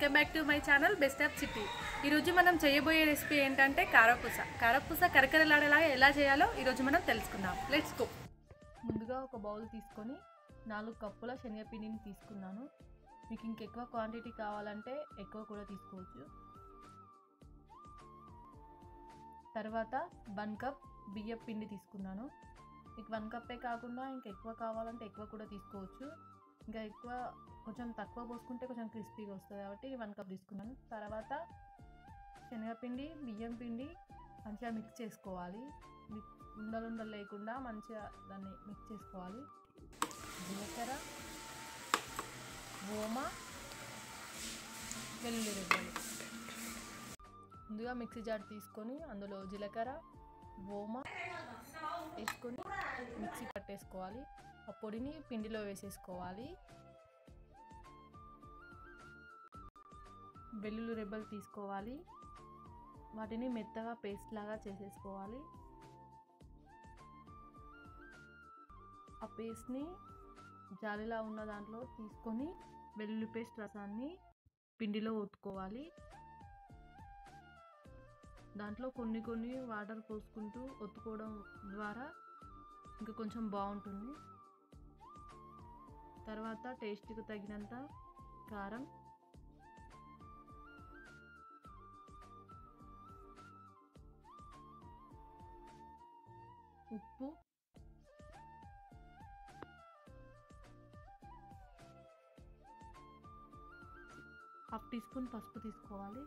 Welcome back to my channel best of city. ఈరోజు మనం చేయబోయే రెసిపీ ఏంటంటే కారపూస కరకరలాడేలాగా ఎలా చేయాలో ఈరోజు మనం తెలుసుకుందాం. Let's go. ముందుగా ఒక బౌల్ తీసుకొని 4 కప్పుల శనగపిండిని తీసుకున్నాను. మీకు ఇంకెక్కువ క్వాంటిటీ కావాలంటే ఎక్కువ కూడా తీసుకోవచ్చు. తర్వాత 1 కప్ బియ్యం పిండి తీసుకున్నాను. మీకు 1 కప్పే కాకుండా ఇంకెక్కువ కావాలంటే ఎక్కువ కూడా తీసుకోవచ్చు. ఇంకా ఎక్కువ కొంచెం తక్కువ పోసుకుంటే కొంచెం క్రిస్పీగా వస్తుంది కాబట్టి 1 కప్ తీసుకున్నాను. తర్వాత శనగపిండి బియ్యం పిండి మంచిగా మిక్స్ చేసుకోవాలి. ఉండలు లేకుండా మంచిగా దాన్ని మిక్స్ చేసుకోవాలి. జీలకర్ర, ఓమ, వెల్లుల్లి రెబ్బలు. ముందుగా మిక్సీ జార్ తీసుకొని అందులో జీలకర్ర, ఓమ వేసుకొని మిక్సీ పట్టేసుకోవాలి. ఆ పొడిని పిండిలో వేసేసుకోవాలి. వెల్లుల్లి రెబ్బలు తీసుకోవాలి. వాటిని మెత్తగా పేస్ట్ లాగా చేసేసుకోవాలి. ఆ పేస్ట్ని జాలిలా ఉన్న దాంట్లో తీసుకొని వెల్లుల్లి పేస్ట్ రసాన్ని పిండిలో ఒత్తుకోవాలి. దాంట్లో కొన్ని వాటర్ పోసుకుంటూ ఒత్తుకోవడం ద్వారా ఇంకా కొంచెం బాగుంటుంది. తర్వాత టేస్ట్కి తగినంత కారం, ఉప్పు, ½ టీ స్పూన్ పసుపు తీసుకోవాలి.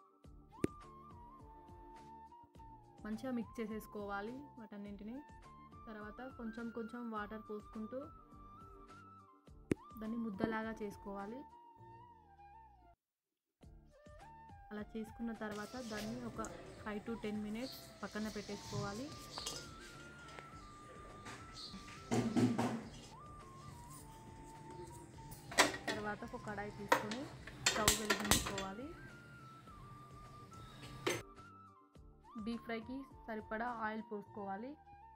మంచిగా మిక్స్ చేసేసుకోవాలి వాటన్నింటిని. తర్వాత కొంచెం వాటర్ పోసుకుంటూ దాన్ని ముద్దలాగా చేసుకోవాలి. అలా చేసుకున్న తర్వాత దాన్ని ఒక 5 to 10 minutes పక్కన పెట్టేసుకోవాలి. తర్వాత ఒక కడాయి తీసుకొని స్టవ్ వెలిగించుకోవాలి. డీప్ ఫ్రైకి సరిపడా ఆయిల్ పోసుకోవాలి.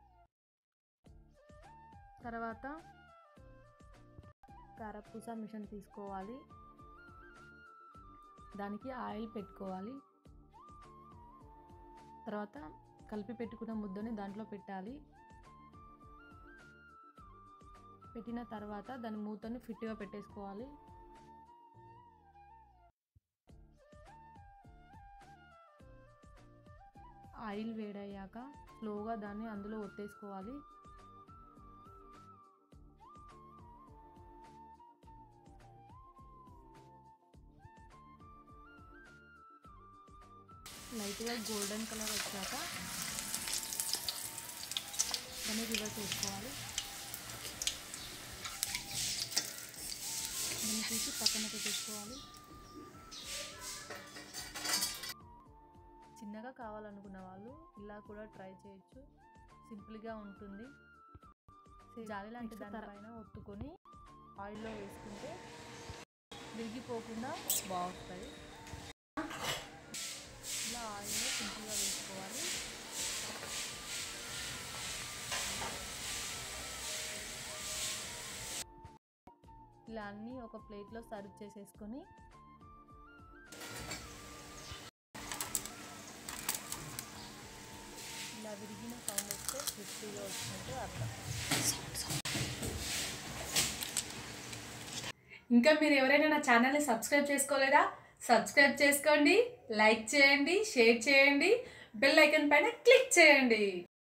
తర్వాత కారపూస మిషన్ తీసుకోవాలి. దానికి ఆయిల్ పెట్టుకోవాలి. తర్వాత కలిపి పెట్టుకున్న ముద్దని దాంట్లో పెట్టాలి. పెట్టిన తర్వాత దాని మూతని ఫిట్గా పెట్టేసుకోవాలి. ఆయిల్ వేడయ్యాక స్లోగా దాన్ని అందులో ఒత్తేసుకోవాలి. లైట్గా గోల్డెన్ కలర్ వచ్చాక దాన్ని రివర్స్ చేసుకోవాలి. దాన్ని తీసి పక్కన పెట్టేసుకోవాలి. చిన్నగా కావాలనుకున్న వాళ్ళు ఇలా కూడా ట్రై చేయొచ్చు. సింపుల్గా ఉంటుంది. జాలి లాంటి దానిపైన ఒత్తుకొని ఆయిల్లో వేసుకుంటే విరిగిపోకుండా బాగుంటుంది. ఇలా ఆయిల్లో సింపుల్గా వేసుకోవాలి. ఇలా అన్నీ ఒక ప్లేట్లో సర్వ్ చేసేసుకొని ఇలా విరిగిన సౌండ్ వస్తే క్రిస్పీగా వచ్చినట్టు అర్థం. ఇంకా మీరు ఎవరైనా నా ఛానల్ని సబ్స్క్రైబ్ చేసుకోలేదా? సబ్స్క్రైబ్ చేసుకోండి, లైక్ చేయండి, షేర్ చేయండి, బెల్ ఐకాన్ పైన క్లిక్ చేయండి.